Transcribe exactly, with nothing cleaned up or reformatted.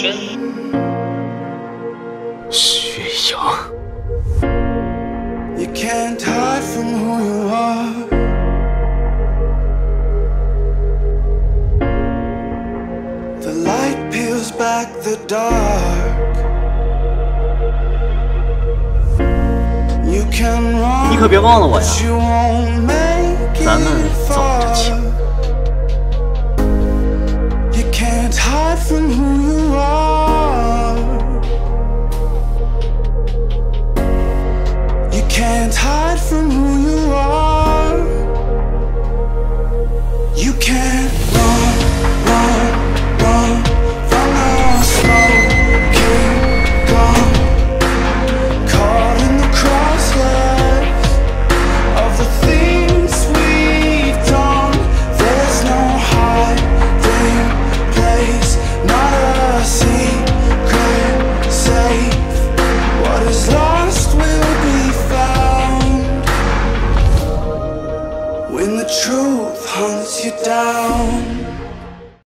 轩。 薛洋。 You can't hide from who you are. The light peels back the dark. You can run, 你可别忘了我呀， but you won't make 咱们 it 走着 far. 瞧。 You can't hide from who you are. You can't hide from who you are. You can't run, run, run from the smoking gun. Caught in the crosshairs of the things we've done. There's no hiding place, not a secret safe. What is lost will be found when the truth hunts you down.